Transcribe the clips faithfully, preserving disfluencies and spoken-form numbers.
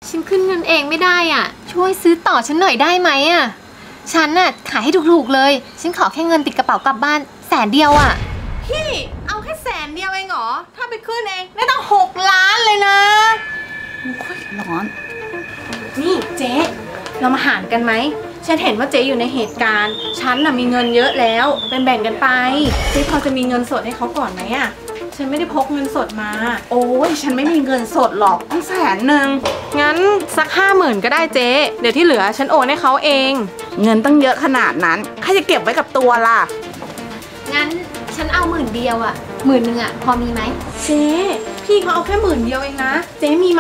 ฉันขึ้นเงินเองไม่ได้อ่ะช่วยซื้อต่อฉันหน่อยได้ไหมอ่ะฉันน่ะขายให้ถูกๆเลยฉันขอแค่เงินติดกระเป๋ากลับบ้านแสนเดียวอ่ะพี่เอาแค่แสนเดียวเองเหรอถ้าไปขึ้นเองได้ตั้งหกล้านเลยนะโอ้ยร้อนนี่เจ๊เรามาหารกันไหมฉันเห็นว่าเจ๊อยู่ในเหตุการณ์ฉันน่ะมีเงินเยอะแล้วเป็นแบ่งกันไปเจ๊พอจะมีเงินสดให้เขาก่อนไหมอ่ะฉันไม่ได้พกเงินสดมาโอ้ยฉันไม่มีเงินสดหรอกต้องแสนหนึ่งงั้นสักห้าหมื่นก็ได้เจ๊เดี๋ยวที่เหลือฉันโอนให้เขาเองเงินตั้งเยอะขนาดนั้นใครจะเก็บไว้กับตัวล่ะงั้นฉันเอาหมื่นเดียวอ่ะหมื่นหนึ่งอ่ะพอมีไหมเจ๊พี่เขาเอาแค่หมื่นเดียวเองนะเจ๊มีไหม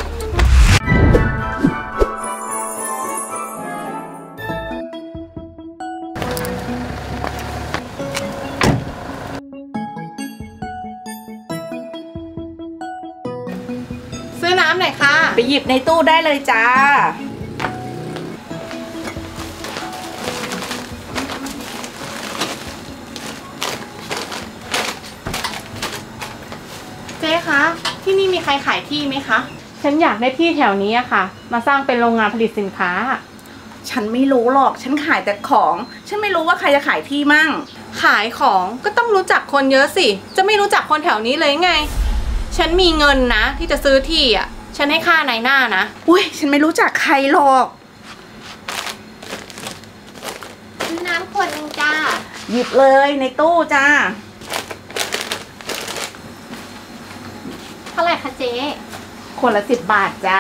ซื้อน้ำหน่อยค่ะไปหยิบในตู้ได้เลยจ้าเจ๊คะที่นี่มีใครขายที่ไหมคะฉันอยากได้ที่แถวนี้อะค่ะมาสร้างเป็นโรงงานผลิตสินค้าฉันไม่รู้หรอกฉันขายแต่ของฉันไม่รู้ว่าใครจะขายที่มั่งขายของก็ต้องรู้จักคนเยอะสิจะไม่รู้จักคนแถวนี้เลยไงฉันมีเงินนะที่จะซื้อที่อ่ะฉันให้ค่าในหน้านะอุ้ยฉันไม่รู้จักใครหรอกซื้อน้ำขวดนึงจ้าหยิบเลยในตู้จ้าเท่าไหร่คะเจ๊ขวดละสิบบาทจ้า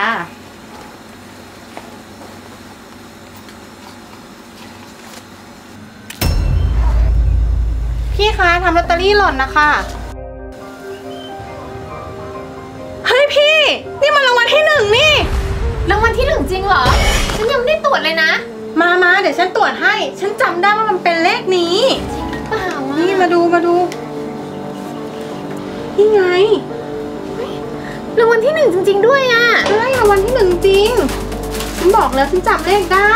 พี่คะทำลอตเตอรี่หล่นนะคะเฮ้ยพี่นี่มันรางวัลที่หนึ่งนี่รางวัลที่หนึ่งจริงเหรอฉันยังไม่ได้ตรวจเลยนะมามาเดี๋ยวฉันตรวจให้ฉันจำได้ว่ามันเป็นเลขนี้จริงหรือเปล่านี่มาดูมาดูนี่ไงรางวัลที่หนึ่งจริงๆด้วยอ่ะใช่รางวัลที่หนึ่งจริงฉันบอกแล้วฉันจับเลขได้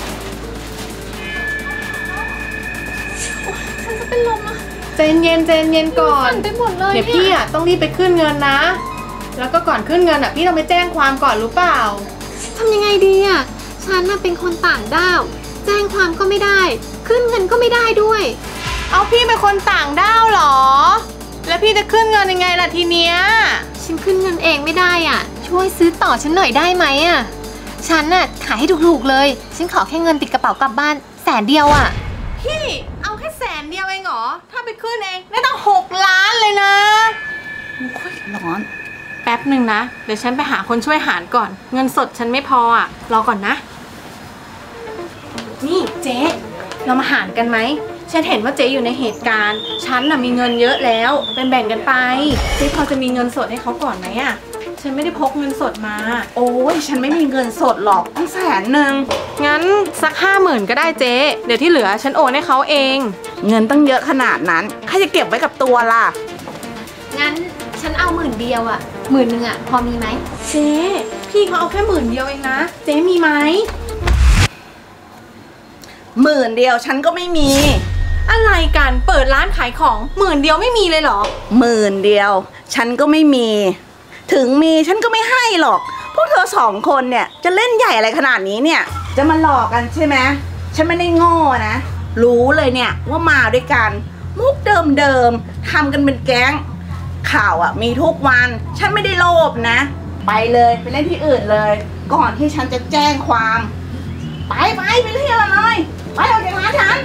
ฉันจะเป็นลมอ่ะเจนเย็นเจนเย็นก่อนไปหมดเลยเดี๋ยวพี่อ่ะต้องรีบไปขึ้นเงินนะแล้วก็ก่อนขึ้นเงินอ่ะพี่ต้องไปแจ้งความก่อนรู้เปล่าทำยังไงดีอ่ะฉันน่ะเป็นคนต่างด้าวแจ้งความก็ไม่ได้ขึ้นเงินก็ไม่ได้ด้วยเอาพี่เป็นคนต่างด้าวหรอแล้วพี่จะขึ้นเงินยังไงล่ะทีเนี้ยฉันขึ้นเงินเองไม่ได้อ่ะช่วยซื้อต่อฉันหน่อยได้ไหมอ่ะฉันน่ะขายให้ถูกๆเลยฉันขอแค่เงินติดกระเป๋ากลับบ้านแสนเดียวอ่ะพี่เอาแค่แสนเดียวเองเหรอถ้าไปขึ้นเองได้ตั้งหกล้านเลยนะโอ้ยร้อนแป๊บหนึ่งนะเดี๋ยวฉันไปหาคนช่วยหารก่อนเงินสดฉันไม่พออ่ะรอก่อนนะนี่เจ๊เรามาหารกันไหมฉันเห็นว่าเจ๊อยู่ในเหตุการณ์ฉันน่ะมีเงินเยอะแล้วเป็นแบ่งกันไปเจ๊พอจะมีเงินสดให้เขาก่อนไหมอ่ะฉันไม่ได้พกเงินสดมาโอ้ยฉันไม่มีเงินสดหรอกต้องแสนหนึ่งงั้นสักห้าหมื่นก็ได้เจ๊เดี๋ยวที่เหลือฉันโอนให้เขาเองเงินตั้งเยอะขนาดนั้นใครจะเก็บไว้กับตัวล่ะงั้นฉันเอาหมื่นเดียวอ่ะหมื่นหนึ่งอ่ะพอมีไหมเจ๊พี่เขาเอาแค่หมื่นเดียวเองนะเจ๊มีไหมหมื่นเดียวฉันก็ไม่มีอะไรกันเปิดร้านขายของหมื่นเดียวไม่มีเลยเหรอหมื่นเดียวฉันก็ไม่มีถึงมีฉันก็ไม่ให้หรอกพวกเธอสองคนเนี่ยจะเล่นใหญ่อะไรขนาดนี้เนี่ยจะมาหลอกกันใช่ไหมฉันไม่ได้โง่นะรู้เลยเนี่ยว่ามาด้วยกันมุกเดิมๆทำกันเป็นแก๊งข่าวอ่ะมีทุกวันฉันไม่ได้โลภนะไปเลยไปเล่นที่อื่นเลยก่อนที่ฉันจะแจ้งความไปไปไปเที่ยวเลยไปออกจากร้านฉัน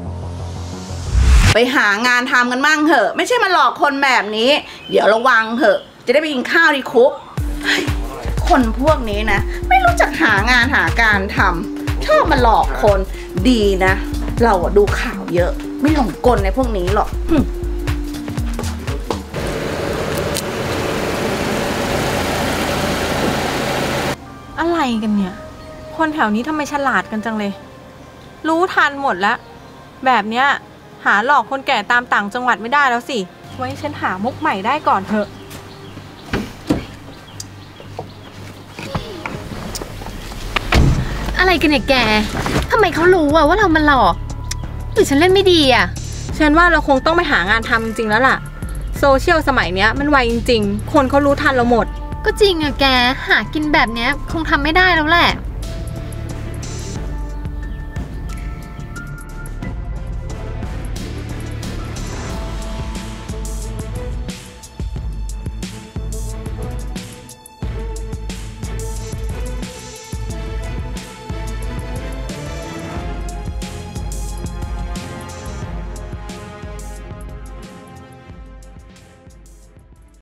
ไปหางานทำกันบ้างเถอะไม่ใช่มาหลอกคนแบบนี้เดี๋ยวระวังเถอะจะได้ไปกินข้าวที่คุกคนพวกนี้นะไม่รู้จักหางานหาการทำชอบมาหลอกคนดีนะเราดูข่าวเยอะไม่หลงกลในพวกนี้หรอกอะไรกันเนี่ยคนแถวนี้ทำไมฉลาดกันจังเลยรู้ทันหมดแล้วแบบเนี้ยหาหลอกคนแก่ตามต่างจังหวัดไม่ได้แล้วสิไว้ฉันหามุกใหม่ได้ก่อนเถอะอะไรกันเนี่ยแกทำไมเขารู้อะว่าเรามาหลอกหรือฉันเล่นไม่ดีอะฉันว่าเราคงต้องไปหางานทำจริงๆแล้วล่ะโซเชียลสมัยเนี้ยมันไวจริงๆคนเขารู้ทันเราหมดก็ก็จริงอะแกหากินแบบเนี้ยคงทำไม่ได้แล้วแหละ